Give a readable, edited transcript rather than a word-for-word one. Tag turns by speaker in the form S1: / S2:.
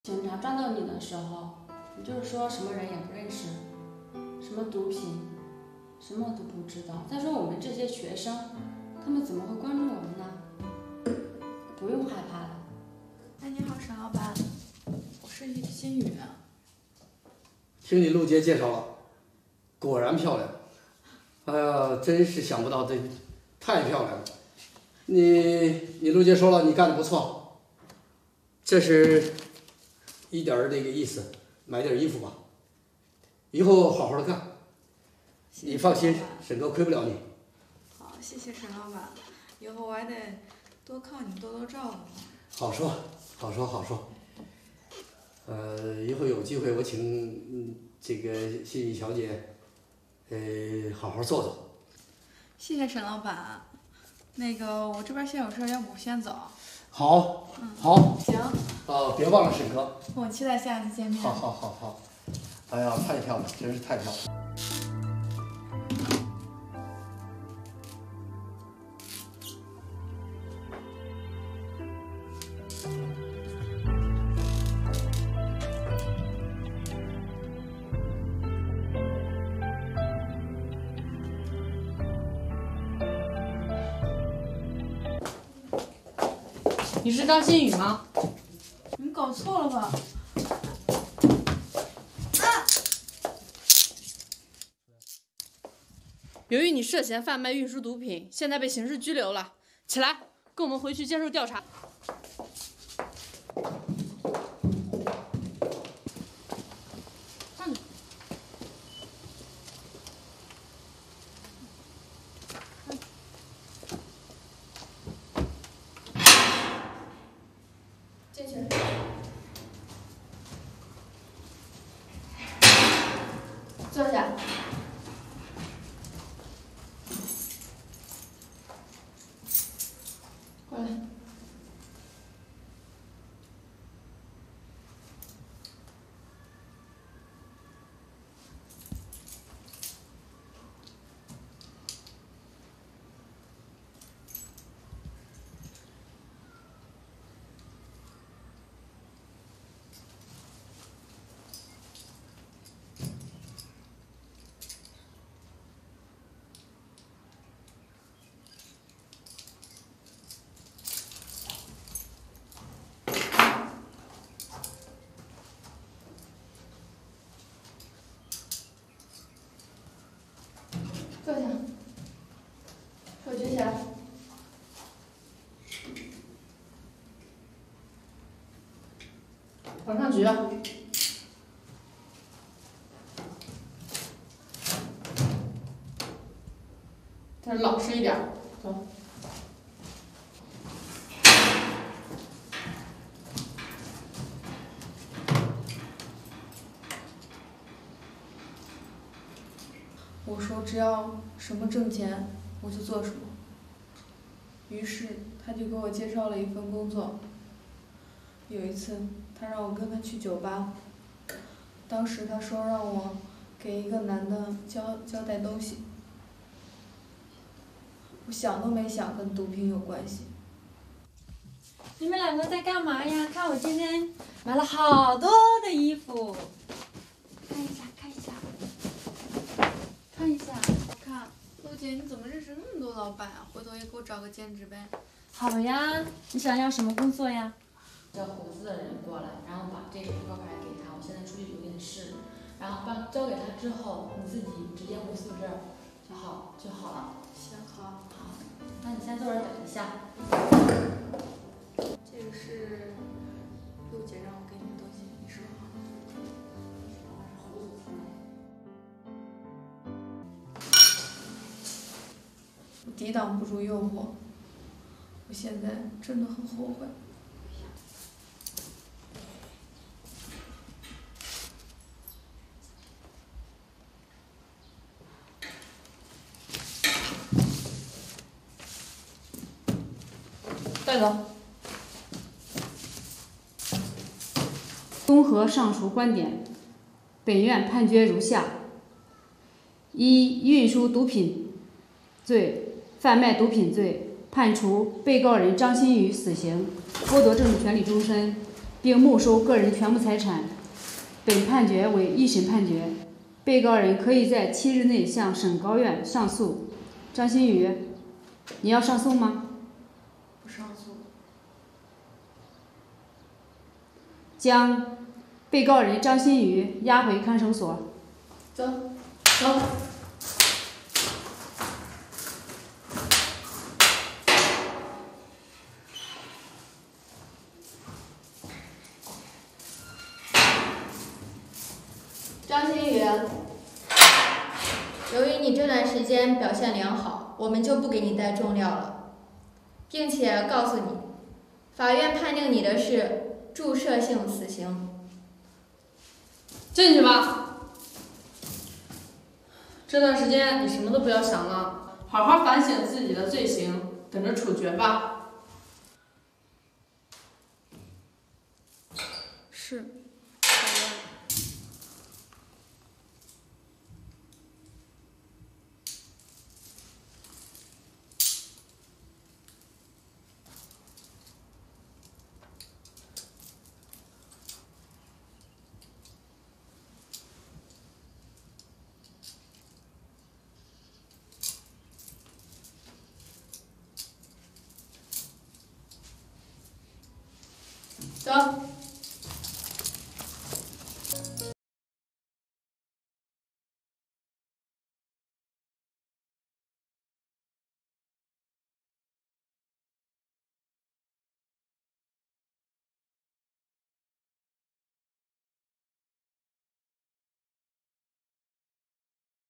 S1: 警察抓到你的时候，你就是说什么人也不认识，什么毒品，什么都不知道。再说我们这些学生，他们怎么会关注我们呢？不用害怕的。
S2: 哎，你好，沈老板，我是心雨。
S3: 听你陆杰介绍了，果然漂亮。哎呀，真是想不到，这太漂亮了。你陆杰说了，你干的不错，这是一点儿那个意思，买点衣服吧，以后好好的干。你放心，沈哥亏不了你。
S2: 好，谢谢沈老板，以后我还得多靠你多多照顾你。
S3: 好说，好说，好说。以后有机会我请这个心雨小姐，好好坐坐。
S2: 谢谢沈老板，那个我这边先有事，要不我先走。
S3: 好，好。
S2: 行。
S3: 别忘了沈哥。
S2: 我期待下次见面。
S3: 好。哎呀，太漂亮，真是太漂亮。
S1: 你是张馨予吗？
S2: 你搞错了吧？
S1: 由于你涉嫌贩卖、运输毒品，现在被刑事拘留了。起来，跟我们回去接受调查。上去。进去。坐下。过来。坐下，手举起来。往上举。再老实一点，走。
S2: 我说只要什么挣钱，我就做什么。于是他就给我介绍了一份工作。有一次，他让我跟他去酒吧，当时他说让我给一个男的交代东西，我想都没想跟毒品有关系。
S4: 你们两个在干嘛呀？看我今天买了好多的衣服，看一下。
S2: 看，陆姐，你怎么认识那么多老板啊？回头也给我找个兼职呗。
S4: 好呀，你想要什么工作呀？
S1: 叫胡子的人过来，然后把这个扑克牌给他，我现在出去有点事，然后交给他之后，你自己直接回宿这儿就好了。
S2: 行，好。
S1: 那你先坐这儿等一下。
S2: 这个是陆姐让我给你的东西，你收好。我抵挡不住诱惑，我现在真的很后悔。
S1: 带走。综合上述观点，本院判决如下：一、运输毒品罪、贩卖毒品罪，判处被告人张馨予死刑，剥夺政治权利终身； 并没收个人全部财产。本判决为一审判决，被告人可以在7日内向省高院上诉。张馨予，你要上诉吗？
S2: 不上诉。
S1: 将被告人张馨予押回看守所。
S2: 走。
S1: 走。
S5: 张馨予，由于你这段时间表现良好，我们就不给你带重料了，并且告诉你，法院判定你的是注射性死刑。
S2: 进去吧。这段时间你什么都不要想了，好好反省自己的罪行，等着处决吧。是。
S5: 走。